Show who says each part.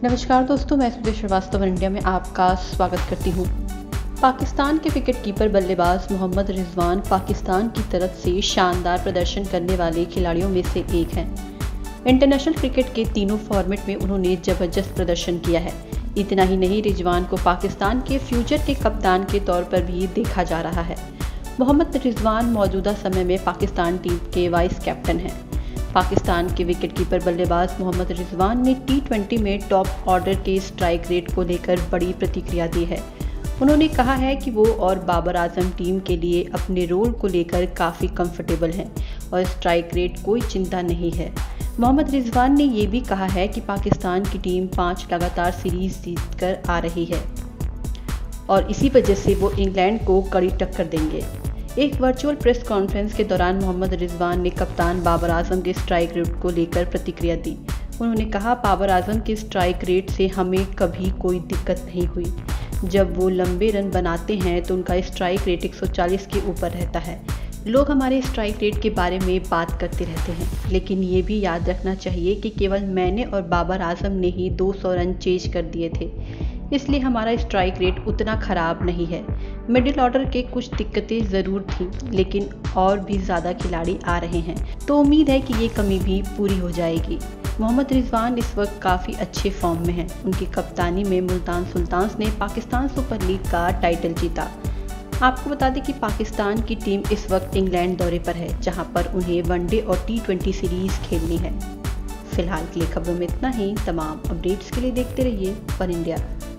Speaker 1: नमस्कार दोस्तों, मैं सुदेश श्रीवास्तव इंडिया में आपका स्वागत करती हूँ। पाकिस्तान के विकेट कीपर बल्लेबाज मोहम्मद रिजवान पाकिस्तान की तरफ से शानदार प्रदर्शन करने वाले खिलाड़ियों में से एक हैं। इंटरनेशनल क्रिकेट के तीनों फॉर्मेट में उन्होंने जबरदस्त प्रदर्शन किया है। इतना ही नहीं, रिजवान को पाकिस्तान के फ्यूचर के कप्तान के तौर पर भी देखा जा रहा है। मोहम्मद रिजवान मौजूदा समय में पाकिस्तान टीम के वाइस कैप्टन हैं। पाकिस्तान के विकेटकीपर बल्लेबाज मोहम्मद रिजवान ने T20 में टॉप ऑर्डर के स्ट्राइक रेट को लेकर बड़ी प्रतिक्रिया दी है। उन्होंने कहा है कि वो और बाबर आजम टीम के लिए अपने रोल को लेकर काफ़ी कंफर्टेबल हैं और स्ट्राइक रेट कोई चिंता नहीं है। मोहम्मद रिजवान ने ये भी कहा है कि पाकिस्तान की टीम 5 लगातार सीरीज जीतकर आ रही है और इसी वजह से वो इंग्लैंड को कड़ी टक्कर देंगे। एक वर्चुअल प्रेस कॉन्फ्रेंस के दौरान मोहम्मद रिजवान ने कप्तान बाबर आजम के स्ट्राइक रेट को लेकर प्रतिक्रिया दी। उन्होंने कहा, बाबर आजम के स्ट्राइक रेट से हमें कभी कोई दिक्कत नहीं हुई। जब वो लंबे रन बनाते हैं तो उनका स्ट्राइक रेट 140 के ऊपर रहता है। लोग हमारे स्ट्राइक रेट के बारे में बात करते रहते हैं, लेकिन ये भी याद रखना चाहिए कि केवल मैंने और बाबर आजम ने ही 200 रन चेज कर दिए थे, इसलिए हमारा स्ट्राइक रेट उतना ख़राब नहीं है। मिडिल ऑर्डर के कुछ दिक्कतें ज़रूर थीं, लेकिन और भी ज़्यादा खिलाड़ी आ रहे हैं, तो उम्मीद है कि ये कमी भी पूरी हो जाएगी। मोहम्मद रिजवान इस वक्त काफ़ी अच्छे फॉर्म में हैं। उनकी कप्तानी में मुल्तान सुल्तान्स ने पाकिस्तान सुपर लीग का टाइटल जीता। आपको बता दें कि पाकिस्तान की टीम इस वक्त इंग्लैंड दौरे पर है, जहां पर उन्हें वनडे और T20 सीरीज़ खेलनी है। फिलहाल के लिए खबरों में इतना ही। तमाम अपडेट्स के लिए देखते रहिए पर इंडिया।